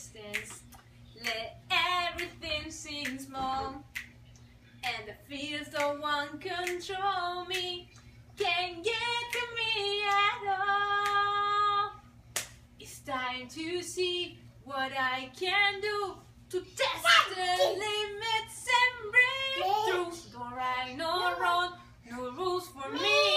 distance. Let everything seem small, and the fears don't want control me. Can't get to me at all. It's time to see what I can do to test the limits and break through. Don't right, no wrong, no rules for me.